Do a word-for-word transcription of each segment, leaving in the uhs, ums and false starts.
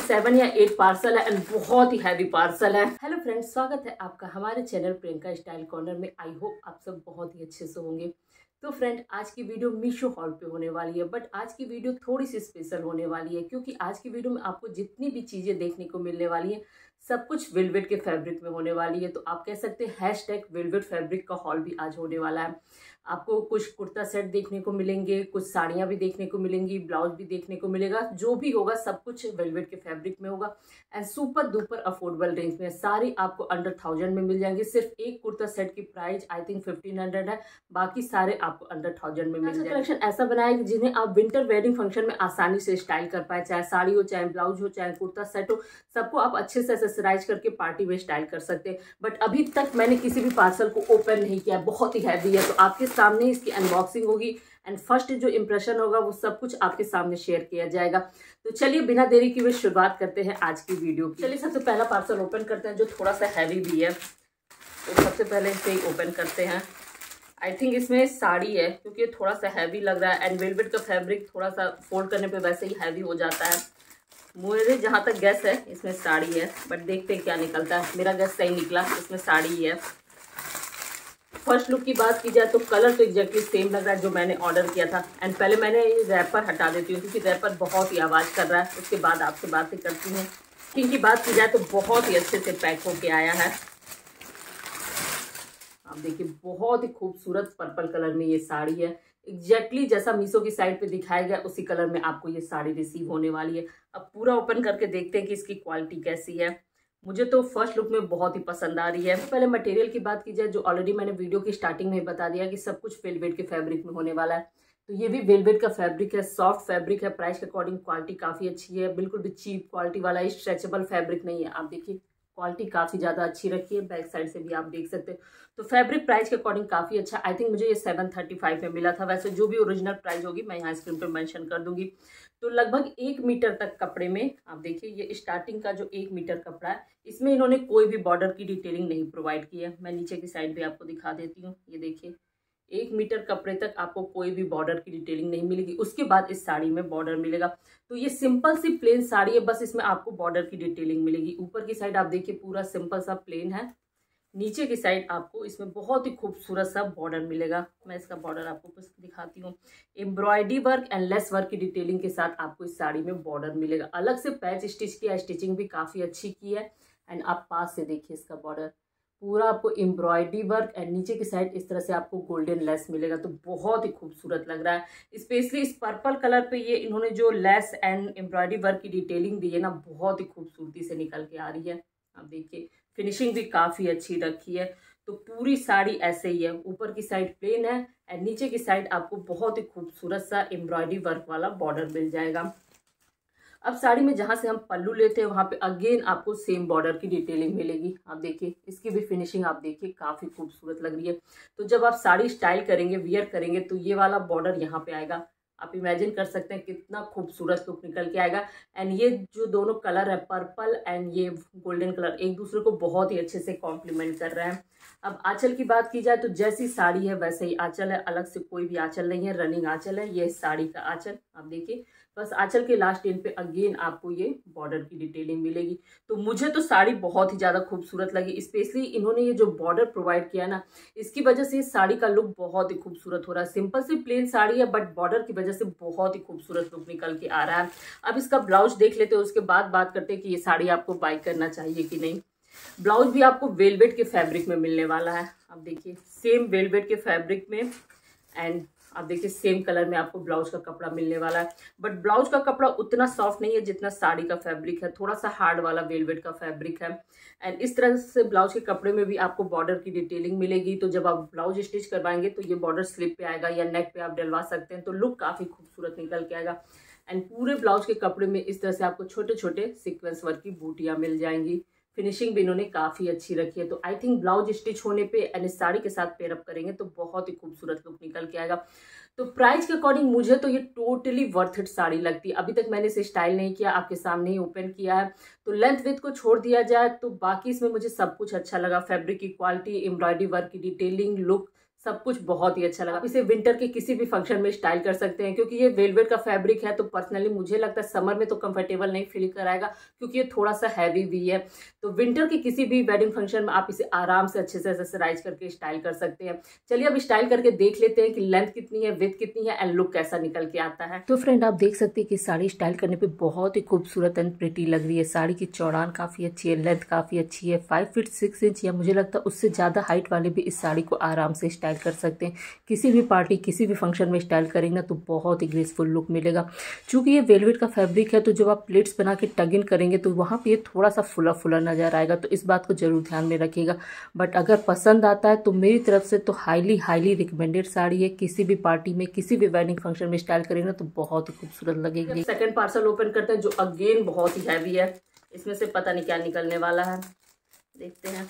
Seven या eight parcel है and बहुत ही हैवी पार्सल है। हेलो फ्रेंड्स, स्वागत है आपका हमारे चैनल प्रियंका स्टाइल कॉर्नर में। आई होप आप सब बहुत ही अच्छे से होंगे। तो फ्रेंड, आज की वीडियो मीशो हॉल पे होने वाली है, बट आज की वीडियो थोड़ी सी स्पेशल होने वाली है क्योंकि आज की वीडियो में आपको जितनी भी चीज़ें देखने को मिलने वाली है सब कुछ वेलवेट के फैब्रिक में होने वाली है। तो आप कह सकते हैं हैश टैग वेलवेट फैब्रिक का हॉल भी आज होने वाला है। आपको कुछ कुर्ता सेट देखने को मिलेंगे, कुछ साड़ियाँ भी देखने को मिलेंगी, ब्लाउज भी देखने को मिलेगा। जो भी होगा सब कुछ वेलवेट के फैब्रिक में होगा and super duper affordable range में। सारी आपको अंडर थाउजेंड में मिल जाएंगे। सिर्फ एक कुर्ता सेट की price I think fifteen hundred है, बाकी सारे आपको अंडर थाउजेंड में मिल जाएंगे। कलेक्शन ऐसा बनाया कि जिन्हें आप विंटर वेडिंग फंक्शन में आसानी से स्टाइल कर पाए, चाहे साड़ी हो, चाहे ब्लाउज हो, चाहे कुर्ता सेट हो, सबको आप अच्छे से एक्सेसराइज करके पार्टी में स्टाइल कर सकते हैं। बट अभी तक मैंने किसी भी पार्सल को ओपन नहीं किया, बहुत ही हैवी है। तो आपके सामने इसकी अनबॉक्सिंग होगी एंड फर्स्ट जो इंप्रेशन होगा वो सब कुछ आपके सामने शेयर किया जाएगा। तो चलिए बिना देरी की हुए शुरुआत करते हैं आज की वीडियो की। चलिए सबसे पहला पार्सल ओपन करते हैं जो थोड़ा सा हैवी भी है। तो सबसे पहले इसे ही ओपन करते हैं। आई थिंक इसमें साड़ी है क्योंकि ये थोड़ा सा हैवी लग रहा है एंड वेलवेट का फैब्रिक थोड़ा सा फोल्ड करने पे वैसे ही हैवी हो जाता है। मुझे जहाँ तक गैस है इसमें साड़ी है, बट देखते हैं क्या निकलता है। मेरा गैस सही निकला, इसमें साड़ी है। फर्स्ट लुक की बात की जाए तो कलर तो एग्जैक्टली सेम लग रहा है जो मैंने ऑर्डर किया था। एंड पहले मैंने ये रैपर हटा देती हूँ क्योंकि रैपर बहुत ही आवाज़ कर रहा है। उसके बाद आपसे बातें करती हूँ। पैकिंग की बात की जाए तो बहुत ही अच्छे से पैक होके आया है। आप देखिए बहुत ही खूबसूरत पर्पल कलर में ये साड़ी है। एग्जैक्टली जैसा मीशो की साइट पे दिखाया गया उसी कलर में आपको ये साड़ी रिसीव होने वाली है। अब पूरा ओपन करके देखते हैं कि इसकी क्वालिटी कैसी है। मुझे तो फर्स्ट लुक में बहुत ही पसंद आ रही है। पहले मटेरियल की बात की जाए, जो ऑलरेडी मैंने वीडियो की स्टार्टिंग में बता दिया कि सब कुछ वेलवेट के फैब्रिक में होने वाला है। तो ये भी वेलवेट का फैब्रिक है, सॉफ्ट फैब्रिक है। प्राइस के अकॉर्डिंग क्वालिटी काफ़ी अच्छी है, बिल्कुल भी चीप क्वालिटी वाला स्ट्रेचेबल फैब्रिक नहीं है। आप देखिए क्वालिटी काफ़ी ज़्यादा अच्छी रखी है, बैक साइड से भी आप देख सकते हो। तो फैब्रिक प्राइस के अकॉर्डिंग काफ़ी अच्छा। आई थिंक मुझे ये सेवन थर्टी फाइव में मिला था। वैसे जो भी ओरिजिनल प्राइस होगी मैं यहाँ स्क्रीन पर मेंशन कर दूंगी। तो लगभग एक मीटर तक कपड़े में आप देखिए ये स्टार्टिंग का जो एक मीटर कपड़ा है इसमें इन्होंने कोई भी बॉर्डर की डिटेलिंग नहीं प्रोवाइड की है। मैं नीचे की साइड भी आपको दिखा देती हूँ। ये देखिए एक मीटर कपड़े तक आपको कोई भी बॉर्डर की डिटेलिंग नहीं मिलेगी। उसके बाद इस साड़ी में बॉर्डर मिलेगा। तो ये सिंपल सी प्लेन साड़ी है, बस इसमें आपको बॉर्डर की डिटेलिंग मिलेगी। ऊपर की साइड आप देखिए पूरा सिंपल सा प्लेन है। नीचे की साइड आपको इसमें बहुत ही खूबसूरत सा बॉर्डर मिलेगा। मैं इसका बॉर्डर आपको कुछ दिखाती हूँ। Embroidery work and lace work की डिटेलिंग के साथ आपको इस साड़ी में बॉर्डर मिलेगा। अलग से पैच स्टिच किया, स्टिचिंग भी काफ़ी अच्छी की है। एंड आप पास से देखिए इसका बॉर्डर पूरा आपको एम्ब्रॉयडरी वर्क एंड नीचे की साइड इस तरह से आपको गोल्डन लेस मिलेगा। तो बहुत ही खूबसूरत लग रहा है। स्पेशली इस पर्पल कलर पे ये इन्होंने जो लेस एंड एम्ब्रॉयडरी वर्क की डिटेलिंग दी है ना, बहुत ही खूबसूरती से निकल के आ रही है। आप देखिए फिनिशिंग भी काफ़ी अच्छी रखी है। तो पूरी साड़ी ऐसे ही है, ऊपर की साइड प्लेन है एंड नीचे की साइड आपको बहुत ही खूबसूरत सा एम्ब्रॉयडरी वर्क वाला बॉर्डर मिल जाएगा। अब साड़ी में जहाँ से हम पल्लू लेते हैं वहाँ पे अगेन आपको सेम बॉर्डर की डिटेलिंग मिलेगी। आप देखिए इसकी भी फिनिशिंग आप देखिए काफ़ी खूबसूरत लग रही है। तो जब आप साड़ी स्टाइल करेंगे, वियर करेंगे, तो ये वाला बॉर्डर यहाँ पे आएगा। आप इमेजिन कर सकते हैं कितना खूबसूरत लुक निकल के आएगा। एंड ये जो दोनों कलर है पर्पल एंड ये गोल्डन कलर, एक दूसरे को बहुत ही अच्छे से कॉम्प्लीमेंट कर रहे हैं। अब आंचल की बात की जाए तो जैसी साड़ी है वैसे ही आंचल है, अलग से कोई भी आंचल नहीं है, रनिंग आंचल है। ये साड़ी का आंचल आप देखिए, बस आंचल के लास्ट एंड पे अगेन आपको ये बॉर्डर की डिटेलिंग मिलेगी। तो मुझे तो साड़ी बहुत ही ज़्यादा खूबसूरत लगी। स्पेशली इन्होंने ये जो बॉर्डर प्रोवाइड किया ना, इसकी वजह से इस साड़ी का लुक बहुत ही खूबसूरत हो रहा है। सिंपल सी प्लेन साड़ी है बट बॉर्डर की वजह से बहुत ही खूबसूरत लुक निकल के आ रहा है। अब इसका ब्लाउज देख लेते हैं, उसके बाद बात करते हैं कि ये साड़ी आपको बाई करना चाहिए कि नहीं। ब्लाउज भी आपको वेलवेट के फैब्रिक में मिलने वाला है। आप देखिए सेम वेलवेट के फैब्रिक में एंड आप देखिए सेम कलर में आपको ब्लाउज का कपड़ा मिलने वाला है। बट ब्लाउज का कपड़ा उतना सॉफ्ट नहीं है जितना साड़ी का फैब्रिक है, थोड़ा सा हार्ड वाला वेलवेट का फैब्रिक है। एंड इस तरह से ब्लाउज के कपड़े में भी आपको बॉर्डर की डिटेलिंग मिलेगी। तो जब आप ब्लाउज स्टिच करवाएंगे तो ये बॉर्डर स्लिप पे आएगा या नेक पे आप डलवा सकते हैं, तो लुक काफ़ी खूबसूरत निकल के आएगा। एंड पूरे ब्लाउज के कपड़े में इस तरह से आपको छोटे छोटे सीक्वेंस वर्क की बूटियाँ मिल जाएंगी। फिनिशिंग भी इन्होंने काफ़ी अच्छी रखी है। तो आई थिंक ब्लाउज स्टिच होने पे एंड साड़ी के साथ पेयरअप करेंगे तो बहुत ही खूबसूरत लुक निकल के आएगा। तो प्राइस के अकॉर्डिंग मुझे तो ये टोटली वर्थ इट साड़ी लगती है। अभी तक मैंने इसे स्टाइल नहीं किया, आपके सामने ही ओपन किया है। तो लेंथ विथ को छोड़ दिया जाए तो बाकी इसमें मुझे सब कुछ अच्छा लगा। फैब्रिक की क्वालिटी, एम्ब्रॉयडरी वर्क की डिटेलिंग, लुक, सब कुछ बहुत ही अच्छा लगा। आप इसे विंटर के किसी भी फंक्शन में स्टाइल कर सकते हैं, क्योंकि ये वेलवेट का फैब्रिक है, तो पर्सनली मुझे लगता है समर में तो कंफर्टेबल नहीं फील कराएगा, क्योंकि ये थोड़ा सा हैवी भी है। तो विंटर के किसी भी वेडिंग फंक्शन में आप इसे आराम से अच्छे से एक्सेसराइज करके स्टाइल कर सकते हैं। चलिए अब स्टाइल करके देख लेते हैं कि लेंथ कितनी है, विड्थ कितनी है एंड लुक कैसा निकल के आता है। तो फ्रेंड आप देख सकते हैं कि साड़ी स्टाइल करने पे बहुत ही खूबसूरत एंड प्रिटी लग रही है। साड़ी की चौड़ान काफी अच्छी है, लेंथ काफी अच्छी है, फाइव फीट सिक्स इंच या मुझे लगता है उससे ज्यादा हाइट वाले भी इस साड़ी को आराम से स्टाइल कर सकते हैं। किसी भी पार्टी किसी भी फंक्शन में स्टाइल करेंगे ना तो बहुत ही ग्रेसफुल लुक मिलेगा। चूंकि ये वेलवेट का फैब्रिक है तो जब आप प्लेट्स बना के टग इन करेंगे तो वहाँ पे ये थोड़ा सा फुला फुला नजर आएगा, तो इस बात को जरूर ध्यान में रखिएगा। बट अगर पसंद आता है तो मेरी तरफ से तो हाईली हाईली रिकमेंडेड साड़ी है। किसी भी पार्टी में किसी भी वेडिंग फंक्शन में स्टाइल करेंगे ना तो बहुत ही खूबसूरत लगेगी। सेकंड पार्सल ओपन करते हैं जो अगेन बहुत ही हैवी है। इसमें से पता नहीं क्या निकलने वाला है, देखते हैं।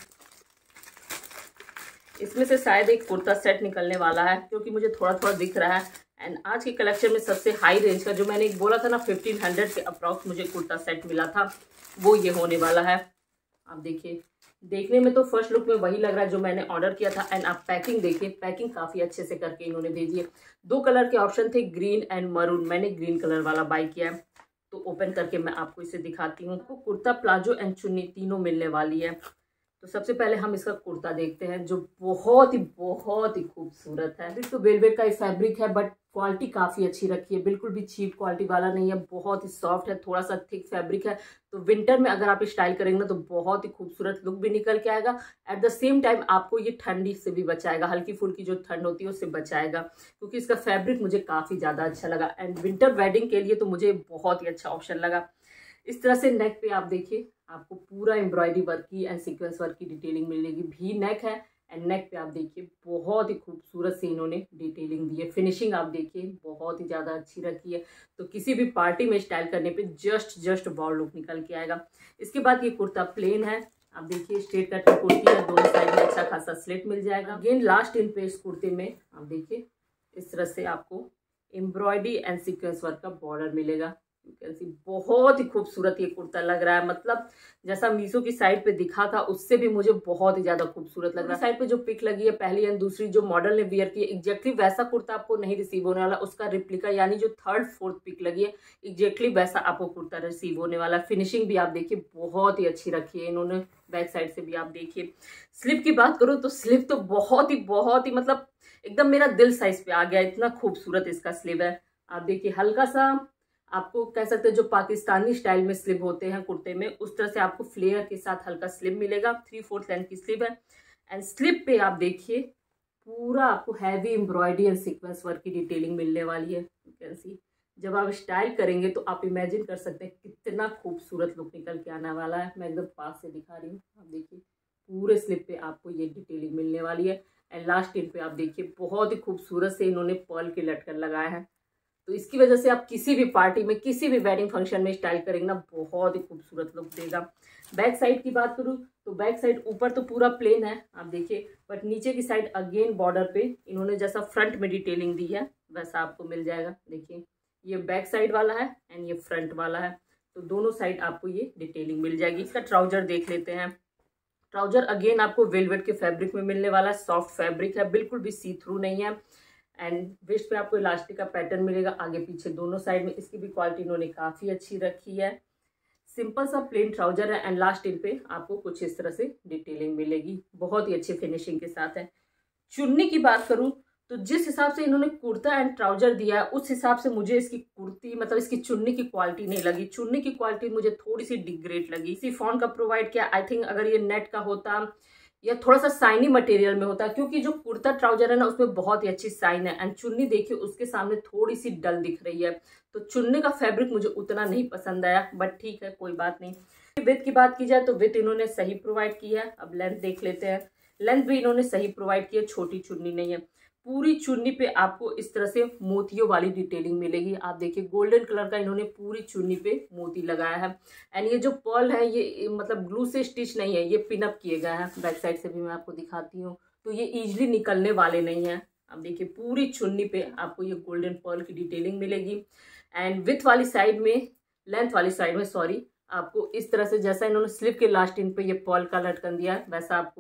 इसमें से शायद एक कुर्ता सेट निकलने वाला है, क्योंकि मुझे थोड़ा थोड़ा दिख रहा है। एंड आज के कलेक्शन में सबसे हाई रेंज का जो मैंने एक बोला था ना फिफ्टीन हंड्रेड के अप्रॉक्स मुझे कुर्ता सेट मिला था, वो ये होने वाला है। आप देखिए, देखने में तो फर्स्ट लुक में वही लग रहा है जो मैंने ऑर्डर किया था। एंड आप पैकिंग देखिए, पैकिंग काफ़ी अच्छे से करके इन्होंने भेजी है। दो कलर के ऑप्शन थे, ग्रीन एंड मरून। मैंने ग्रीन कलर वाला बाय किया है, तो ओपन करके मैं आपको इसे दिखाती हूँ। आपको कुर्ता, प्लाजो एंड चुन्नी तीनों मिलने वाली है। तो सबसे पहले हम इसका कुर्ता देखते हैं जो बहुत ही बहुत ही खूबसूरत है। तो वेलवेट का फैब्रिक है बट क्वालिटी काफ़ी अच्छी रखी है, बिल्कुल भी चीप क्वालिटी वाला नहीं है, बहुत ही सॉफ्ट है, थोड़ा सा थिक फैब्रिक है। तो विंटर में अगर आप स्टाइल करेंगे ना तो बहुत ही खूबसूरत लुक भी निकल के आएगा। एट द सेम टाइम आपको ये ठंडी से भी बचाएगा, हल्की फुल्की जो ठंड होती है उससे बचाएगा, क्योंकि इसका फैब्रिक मुझे काफ़ी ज़्यादा अच्छा लगा। एंड विंटर वेडिंग के लिए तो मुझे बहुत ही अच्छा ऑप्शन लगा। इस तरह से नेक पे आप देखिए, आपको पूरा एम्ब्रॉयडरी वर्क की एंड सीक्वेंस वर्क की डिटेलिंग मिलेगी। भी नेक है एंड नेक पे आप देखिए बहुत ही खूबसूरत से इन्होंने डिटेलिंग दी है। फिनिशिंग आप देखिए बहुत ही ज़्यादा अच्छी रखी है, तो किसी भी पार्टी में स्टाइल करने पे जस्ट जस्ट बॉल लुक निकल के आएगा। इसके बाद ये कुर्ता प्लेन है, आप देखिए स्ट्रेट कट की कुर्ती है, दोनों साइड में अच्छा खासा स्लिट मिल जाएगा। अगेन लास्ट इन पे इस कुर्ते में आप देखिए इस तरह से आपको एम्ब्रॉयडरी एंड सीक्वेंस वर्क का बॉर्डर मिलेगा। बहुत ही खूबसूरत ये कुर्ता लग रहा है, मतलब जैसा मीशो की साइट पे दिखा था उससे भी मुझे बहुत ही ज्यादा खूबसूरत लग रहा है। साइट पे जो पिक लगी है पहली एंड दूसरी जो मॉडल ने वियर की है, एग्जैक्टली वैसा कुर्ता आपको नहीं रिसीव होने वाला। उसका रिप्लिका यानी जो थर्ड फोर्थ पिक लगी है एग्जैक्टली वैसा आपको कुर्ता रिसीव होने वाला। फिनिशिंग भी आप देखिए बहुत ही अच्छी रखी है इन्होंने, बैक साइड से भी आप देखिए। स्लिप की बात करूँ तो स्लिप तो बहुत ही बहुत ही मतलब एकदम मेरा दिल साइज पे आ गया, इतना खूबसूरत इसका स्लीव है। आप देखिए हल्का सा आपको कह सकते हैं जो पाकिस्तानी स्टाइल में स्लीव होते हैं कुर्ते में, उस तरह से आपको फ्लेयर के साथ हल्का स्लीव मिलेगा। थ्री फोर्थ लेंथ की स्लीव है। एंड स्लीव पे आप देखिए पूरा आपको heavy embroidery and sequence work की डिटेलिंग मिलने वाली है। यू कैन सी, जब आप स्टाइल करेंगे तो आप इमेजिन कर सकते हैं कितना खूबसूरत लुक निकल के आने वाला है। मैं एकदम पास से दिखा रही हूँ, आप देखिए पूरे स्लीव पे आपको ये डिटेलिंग मिलने वाली है। एंड लास्ट इन पे आप देखिए बहुत ही खूबसूरत से इन्होंने पर्ल के लटकन लगाए हैं, तो इसकी वजह से आप किसी भी पार्टी में किसी भी वेडिंग फंक्शन में स्टाइल करेंगे ना बहुत ही खूबसूरत लुक देगा। बैक साइड की बात करूँ तो बैक साइड ऊपर तो पूरा प्लेन है आप देखिए, बट नीचे की साइड अगेन बॉर्डर पे इन्होंने जैसा फ्रंट में डिटेलिंग दी है वैसा आपको मिल जाएगा। देखिए ये बैक साइड वाला है एंड ये फ्रंट वाला है, तो दोनों साइड आपको ये डिटेलिंग मिल जाएगी। इसका ट्राउजर देख लेते हैं। ट्राउजर अगेन आपको वेलवेट के फैब्रिक में मिलने वाला है, सॉफ्ट फैब्रिक है, बिल्कुल भी सी थ्रू नहीं है। एंड वेस्ट पे आपको इलास्टिक का पैटर्न मिलेगा आगे पीछे दोनों साइड में। इसकी भी क्वालिटी इन्होंने काफ़ी अच्छी रखी है। सिंपल सा प्लेन ट्राउजर है एंड लास्ट इन पे आपको कुछ इस तरह से डिटेलिंग मिलेगी, बहुत ही अच्छी फिनिशिंग के साथ है। चुन्नी की बात करूं तो जिस हिसाब से इन्होंने कुर्ता एंड ट्राउजर दिया है उस हिसाब से मुझे इसकी कुर्ती मतलब इसकी चुन्नी की क्वालिटी नहीं लगी। चुन्नी की क्वालिटी मुझे थोड़ी सी डिग्रेड लगी। शिफॉन का प्रोवाइड किया, आई थिंक अगर ये नेट का होता या थोड़ा सा साइनी मटेरियल में होता, क्योंकि जो कुर्ता ट्राउजर है ना उसमें बहुत ही अच्छी साइन है। एंड चुन्नी देखिए उसके सामने थोड़ी सी डल दिख रही है, तो चुन्नी का फैब्रिक मुझे उतना नहीं पसंद आया, बट ठीक है कोई बात नहीं। विथ की बात की जाए तो विथ इन्होंने सही प्रोवाइड की है। अब लेंथ देख लेते हैं। लेंथ भी इन्होंने सही प्रोवाइड की है, छोटी चुन्नी नहीं है। पूरी चुन्नी पे आपको इस तरह से मोतियों वाली डिटेलिंग मिलेगी। आप देखिए गोल्डन कलर का इन्होंने पूरी चुन्नी पे मोती लगाया है। एंड ये जो पर्ल है ये मतलब ग्लू से स्टिच नहीं है, ये पिनअप किए गए हैं। बैक साइड से भी मैं आपको दिखाती हूँ, तो ये इजीली निकलने वाले नहीं हैं। अब देखिए पूरी चुन्नी पे आपको ये गोल्डन पर्ल की डिटेलिंग मिलेगी। एंड विथ वाली साइड में, लेंथ वाली साइड में सॉरी, आपको इस तरह से जैसा इन्होंने स्लीव के लास्ट इन पे ये पर्ल का लटकन दिया है वैसा आपको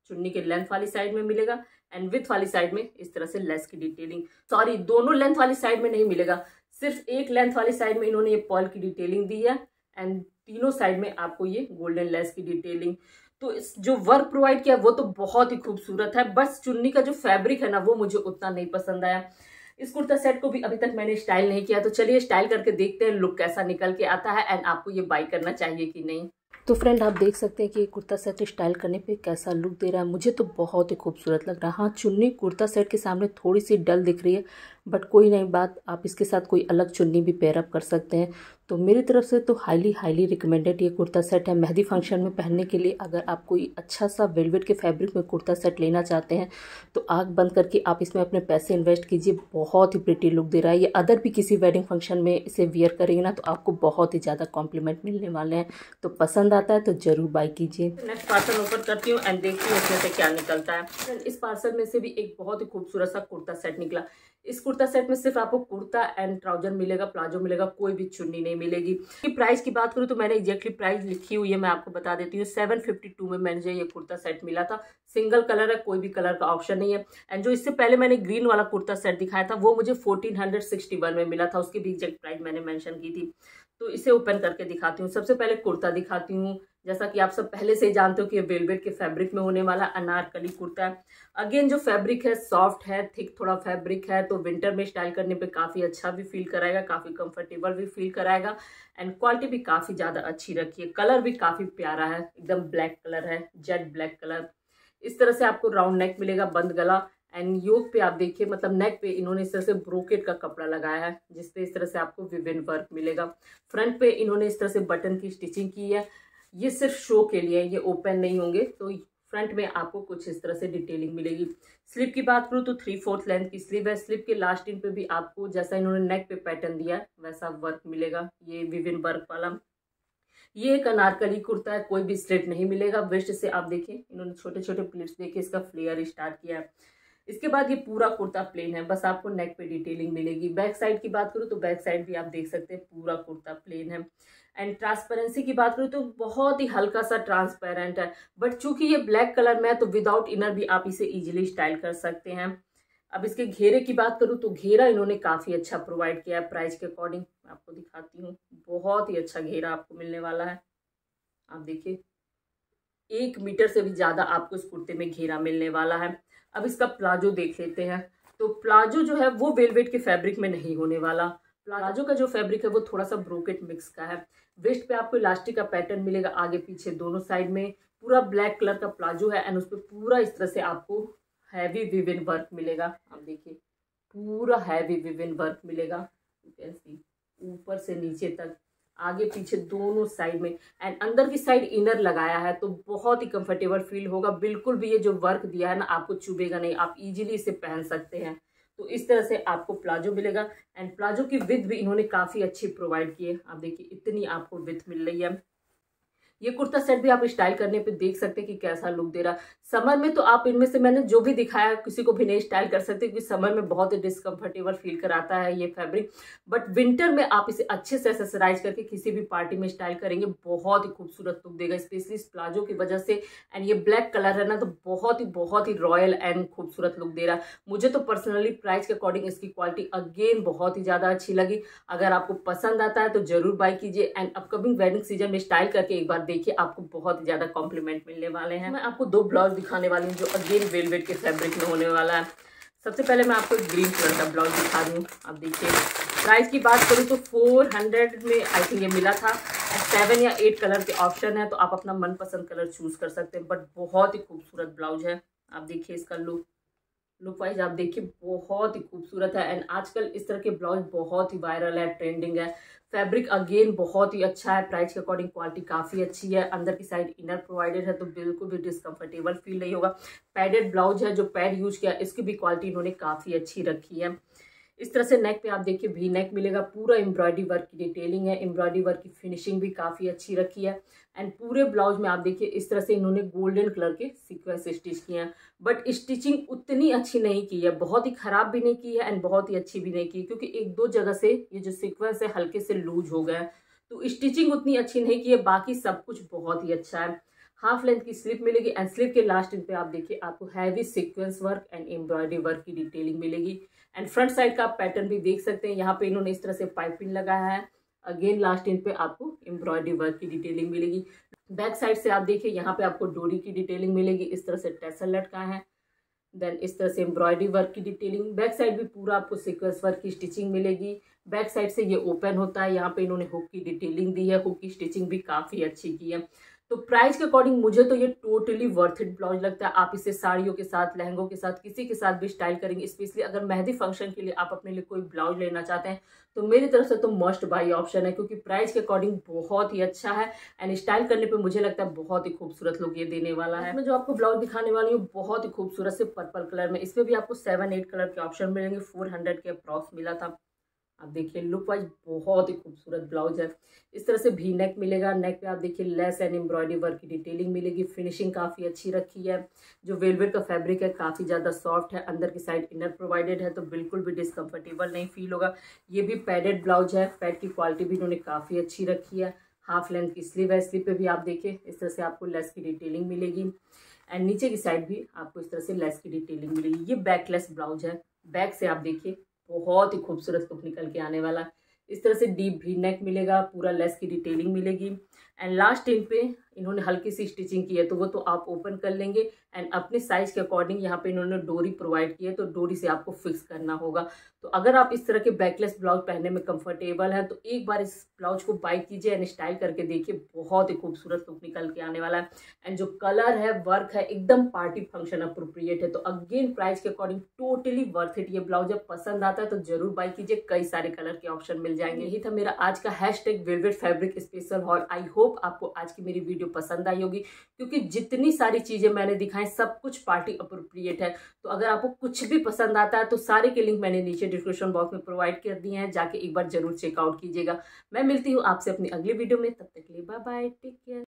चुन्नी के लेंथ वाली साइड में मिलेगा एंड विथ वाली साइड में इस तरह से लेस की डिटेलिंग, सॉरी दोनों लेंथ वाली साइड में नहीं मिलेगा, सिर्फ एक लेंथ वाली साइड में इन्होंने ये पर्ल की डिटेलिंग दी है एंड तीनों साइड में आपको ये गोल्डन लेस की डिटेलिंग। तो इस जो वर्क प्रोवाइड किया वो तो बहुत ही खूबसूरत है, बस चुन्नी का जो फैब्रिक है ना वो मुझे उतना नहीं पसंद आया। इस कुर्ता सेट को भी अभी तक मैंने स्टाइल नहीं किया, तो चलिए स्टाइल करके देखते हैं लुक कैसा निकल के आता है एंड आपको ये बाय करना चाहिए कि नहीं। तो फ्रेंड आप देख सकते हैं कि ये कुर्ता सेट स्टाइल करने पे कैसा लुक दे रहा है, मुझे तो बहुत ही खूबसूरत लग रहा है। हाँ, चुन्नी कुर्ता सेट के सामने थोड़ी सी डल दिख रही है, बट कोई नहीं बात, आप इसके साथ कोई अलग चुन्नी भी पेयरअप कर सकते हैं। तो मेरी तरफ से तो हाईली हाईली रिकमेंडेड ये कुर्ता सेट है मेहंदी फंक्शन में पहनने के लिए। अगर आप कोई अच्छा सा वेलवेट के फैब्रिक में कुर्ता सेट लेना चाहते हैं तो आँख बंद करके आप इसमें अपने पैसे इन्वेस्ट कीजिए, बहुत ही प्रिटी लुक दे रहा है। ये अदर भी किसी वेडिंग फंक्शन में इसे वियर करेंगे ना तो आपको बहुत ही ज़्यादा कॉम्प्लीमेंट मिलने वाले हैं। तो पसंद आता है तो ज़रूर बाय कीजिए। नेक्स्ट पार्सल ओपन करती हूँ एंड देखती हूँ इसमें से क्या निकलता है। इस पार्सल में से भी एक बहुत ही खूबसूरत सा कुर्ता सेट निकला। इस कुर्ता सेट में सिर्फ आपको कुर्ता एंड ट्राउजर मिलेगा, प्लाजो मिलेगा, कोई भी चुन्नी नहीं मिलेगी। की प्राइस की बात करूँ तो मैंने एग्जैक्टली प्राइस लिखी हुई है, मैं आपको बता देती हूँ। सेवन फिफ्टी टू में मैंने ये कुर्ता सेट मिला था। सिंगल कलर है, कोई भी कलर का ऑप्शन नहीं है। एंड जो इससे पहले मैंने ग्रीन वाला कुर्ता सेट दिखाया था वो मुझे फोर्टीन हंड्रेड सिक्सटी वन में मिला था, उसकी भी एग्जैक्ट प्राइस मैंने मेंशन की थी। तो इसे ओपन करके दिखाती हूँ। सबसे पहले कुर्ता दिखाती हूँ। जैसा कि आप सब पहले से ही जानते हो कि ये वेलवेट के फैब्रिक में होने वाला अनारकली कुर्ता है। अगेन जो फैब्रिक है सॉफ्ट है, थिक थोड़ा फैब्रिक है, तो विंटर में स्टाइल करने पे काफ़ी अच्छा भी फील कराएगा, काफ़ी कंफर्टेबल भी फील कराएगा एंड क्वालिटी भी काफ़ी ज़्यादा अच्छी रखी है। कलर भी काफ़ी प्यारा है, एकदम ब्लैक कलर है, जेट ब्लैक कलर। इस तरह से आपको राउंड नेक मिलेगा, बंद गला एंड योक पे आप देखिए, मतलब नेक पे इन्होंने इस तरह से ब्रोकेट का कपड़ा लगाया है जिसपे इस तरह से आपको विविन वर्क मिलेगा। फ्रंट पे इन्होंने इस तरह से बटन की स्टिचिंग की है, ये सिर्फ शो के लिए, ये ओपन नहीं होंगे। तो फ्रंट में आपको कुछ इस तरह से डिटेलिंग मिलेगी। स्लीव की बात करूँ तो थ्री फोर्थ लेंथ की स्लीव है। स्लीव के लास्ट इन पे भी आपको जैसा इन्होंने नेक पे पैटर्न दिया है वैसा वर्क मिलेगा, ये विविन वर्क वाला। ये एक अनारकली कुर्ता है, कोई भी स्ट्रेट नहीं मिलेगा। वेस्ट से आप देखिए इन्होंने छोटे छोटे प्लेट्स देके इसका फ्लेयर स्टार्ट किया है। इसके बाद ये पूरा कुर्ता प्लेन है, बस आपको नेक पे डिटेलिंग मिलेगी। बैक साइड की बात करूँ तो बैक साइड भी आप देख सकते हैं पूरा कुर्ता प्लेन है। एंड ट्रांसपेरेंसी की बात करूँ तो बहुत ही हल्का सा ट्रांसपेरेंट है, बट चूंकि ये ब्लैक कलर में है तो विदाउट इनर भी आप इसे इजीली स्टाइल कर सकते हैं। अब इसके घेरे की बात करूँ तो घेरा इन्होंने काफ़ी अच्छा प्रोवाइड किया है प्राइस के अकॉर्डिंग। आपको दिखाती हूँ, बहुत ही अच्छा घेरा आपको मिलने वाला है। आप देखिए एक मीटर से भी ज़्यादा आपको इस कुर्ते में घेरा मिलने वाला है। अब इसका प्लाजो देख लेते हैं। तो प्लाजो जो है वो वेलवेट के फैब्रिक में नहीं होने वाला। प्लाजो का जो फैब्रिक है वो थोड़ा सा ब्रोकेट मिक्स का है। वेस्ट पे आपको इलास्टिक का पैटर्न मिलेगा, आगे पीछे दोनों साइड में। पूरा ब्लैक कलर का प्लाजो है एंड उस पर पूरा इस तरह से आपको हैवी विविन वर्क मिलेगा। आप देखिए पूरा हैवी विविन वर्क मिलेगा, ऊपर से नीचे तक, आगे पीछे दोनों साइड में। एंड अंदर की साइड इनर लगाया है तो बहुत ही कंफर्टेबल फील होगा। बिल्कुल भी ये जो वर्क दिया है ना आपको चुभेगा नहीं, आप इजीली इसे पहन सकते हैं। तो इस तरह से आपको प्लाजो मिलेगा एंड प्लाजो की विड्थ भी इन्होंने काफ़ी अच्छी प्रोवाइड की है। आप देखिए इतनी आपको विड्थ मिल रही है। ये कुर्ता सेट भी आप स्टाइल करने पे देख सकते हैं कि कैसा लुक दे रहा है। समर में तो आप इनमें से मैंने जो भी दिखाया किसी को भी नहीं स्टाइल कर सकते क्योंकि समर में बहुत ही डिस्कम्फर्टेबल फील कराता है ये फैब्रिक। बट विंटर में आप इसे अच्छे से एक्सेसराइज करके किसी भी पार्टी में स्टाइल करेंगे, बहुत ही खूबसूरत लुक देगा, स्पेशली इस प्लाजो की वजह से। एंड ये ब्लैक कलर है ना तो बहुत ही बहुत ही रॉयल एंड खूबसूरत लुक दे रहा है। मुझे तो पर्सनली प्राइस के अकॉर्डिंग इसकी क्वालिटी अगेन बहुत ही ज़्यादा अच्छी लगी। अगर आपको पसंद आता है तो जरूर बाय कीजिए एंड अपकमिंग वेडिंग सीजन में स्टाइल करके एक बार देखिए, आपको बहुत ही ज्यादा कॉम्प्लीमेंट मिलने वाले हैं। मैं आपको दो ब्लाउज दिखाने वाली हूँ जो अगेन वेलवेट के फैब्रिक में होने वाला है। सबसे पहले मैं आपको ग्रीन कलर का ब्लाउज दिखा दूँ। आप देखिए प्राइस की बात करूँ तो फोर हंड्रेड में आई थिंक ये मिला था। सेवन या एट कलर के ऑप्शन है तो आप अपना मनपसंद कलर चूज कर सकते हैं, बट बहुत ही खूबसूरत ब्लाउज है। आप देखिए इसका लुक लुक वाइज आप देखिए बहुत ही खूबसूरत है। एंड आजकल इस तरह के ब्लाउज बहुत ही वायरल है, ट्रेंडिंग है। फैब्रिक अगेन बहुत ही अच्छा है, प्राइस के अकॉर्डिंग क्वालिटी काफ़ी अच्छी है। अंदर की साइड इनर प्रोवाइडेड है तो बिल्कुल भी डिस्कम्फर्टेबल फील नहीं होगा। पैडेड ब्लाउज है, जो पैड यूज किया इसकी भी क्वालिटी इन्होंने काफ़ी अच्छी रखी है। इस तरह से नेक पे आप देखिए वी नेक मिलेगा, पूरा एम्ब्रॉयडरी वर्क की डिटेलिंग है, एम्ब्रॉयडरी वर्क की फिनिशिंग भी काफ़ी अच्छी रखी है। एंड पूरे ब्लाउज में आप देखिए इस तरह से इन्होंने गोल्डन कलर के सीक्वेंस स्टिच किए हैं, बट स्टिचिंग उतनी अच्छी नहीं की है, बहुत ही ख़राब भी नहीं की है एंड बहुत ही अच्छी भी नहीं की, क्योंकि एक दो जगह से ये जो सीक्वेंस है हल्के से लूज हो गए हैं, तो स्टिचिंग उतनी अच्छी नहीं की है। बाकी सब कुछ बहुत ही अच्छा है। हाफ लेंथ की स्लीव मिलेगी एंड स्लीव के लास्ट इन पे आप देखिए आपको heavy sequence work and embroidery work की डिटेलिंग मिलेगी। एंड फ्रंट साइड का आप पैटर्न भी देख सकते हैं, यहाँ पे इन्होंने इस तरह से पाइपिंग लगाया है। अगेन लास्ट इन पे आपको एम्ब्रॉयडरी वर्क की डिटेलिंग मिलेगी। बैक साइड से आप देखिए यहाँ पे आपको डोरी की डिटेलिंग मिलेगी, इस तरह से टैसल लटका है। देन इस तरह से एम्ब्रॉयडरी वर्क की डिटेलिंग, बैक साइड भी पूरा आपको सीक्वेंस वर्क की स्टिचिंग मिलेगी। बैक साइड से ये ओपन होता है, यहाँ पे इन्होंने हुक की डिटेलिंग दी है, हुक की स्टिचिंग भी काफ़ी अच्छी की है। तो प्राइस के अकॉर्डिंग मुझे तो ये टोटली वर्थ इट ब्लाउज लगता है। आप इसे साड़ियों के साथ, लहंगों के साथ, किसी के साथ भी स्टाइल करेंगे। स्पेशली अगर मेहंदी फंक्शन के लिए आप अपने लिए कोई ब्लाउज लेना चाहते हैं तो मेरी तरफ से तो मस्ट बाई ऑप्शन है, क्योंकि प्राइस के अकॉर्डिंग बहुत ही अच्छा है एंड स्टाइल करने पे मुझे लगता है बहुत ही खूबसूरत लुक ये देने वाला है। मैं जो आपको ब्लाउज दिखाने वाली हूँ बहुत ही खूबसूरत से पर्पल कलर में, इसमें भी आपको सेवन एट कलर के ऑप्शन मिलेंगे। फोर हंड्रेड के अप्रॉक्स मिला था। आप देखिए लुक वाइज बहुत ही खूबसूरत ब्लाउज है। इस तरह से भी नेक मिलेगा, नेक पे आप देखिए लेस एंड एम्ब्रॉयडरी वर्क की डिटेलिंग मिलेगी। फिनिशिंग काफ़ी अच्छी रखी है। जो वेलवेट का फैब्रिक है काफ़ी ज़्यादा सॉफ्ट है, अंदर की साइड इनर प्रोवाइडेड है, तो बिल्कुल भी डिस्कम्फर्टेबल नहीं फील होगा। ये भी पैडेड ब्लाउज है, पैड की क्वालिटी भी इन्होंने काफ़ी अच्छी रखी है। हाफ लेंथ की स्लीव है, स्लीव पे भी आप देखिए इस तरह से आपको लेस की डिटेलिंग मिलेगी एंड नीचे की साइड भी आपको इस तरह से लेस की डिटेलिंग मिलेगी। ये बैकलेस ब्लाउज है, बैक से आप देखिए बहुत ही खूबसूरत लुक निकल के आने वाला है। इस तरह से डीप भी नेक मिलेगा, पूरा लेस की डिटेलिंग मिलेगी एंड लास्ट इन पे इन्होंने हल्की सी स्टिचिंग की है, तो वो तो आप ओपन कर लेंगे एंड अपने साइज के अकॉर्डिंग यहाँ पे इन्होंने डोरी प्रोवाइड की है, तो डोरी से आपको फिक्स करना होगा। तो अगर आप इस तरह के बैकलेस ब्लाउज पहनने में कंफर्टेबल है तो एक बार इस ब्लाउज को बाई कीजिए एंड स्टाइल करके देखिए, बहुत ही खूबसूरत लुक निकल के आने वाला है। एंड जो कलर है, वर्क है, एकदम पार्टी फंक्शन अप्रोप्रिएट है। तो अगेन प्राइस के अकॉर्डिंग टोटली वर्थ इट ये ब्लाउज। जब पसंद आता है तो जरूर बाई कीजिए, कई सारे कलर के ऑप्शन मिल जाएंगे। यही था मेरा आज का hashtag velvet fabric special haul. I hope आपको आज की मेरी वीडियो पसंद आई होगी, क्योंकि जितनी सारी चीजें मैंने दिखाई सब कुछ पार्टी अप्रोप्रिएट है। तो अगर आपको कुछ भी पसंद आता है तो सारे के लिंक मैंने नीचे डिस्क्रिप्शन बॉक्स में प्रोवाइड कर दिए हैं, जाके एक बार जरूर चेकआउट कीजिएगा। मैं मिलती हूँ आपसे अपनी अगली वीडियो में, तब तक के लिए बाय बाय, टेक केयर।